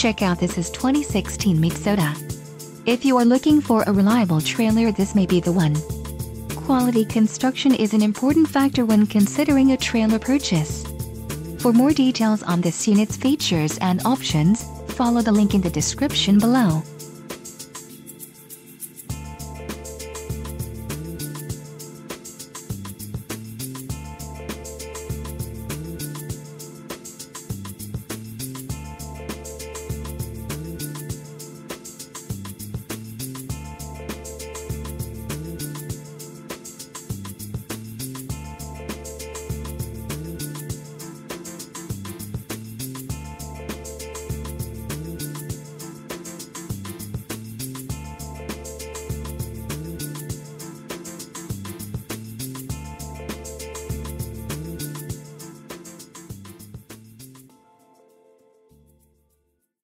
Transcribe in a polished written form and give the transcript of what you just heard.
check out this is 2016 Midsota. If you are looking for a reliable trailer, this may be the one. Quality construction is an important factor when considering a trailer purchase. For more details on this unit's features and options, follow the link in the description below.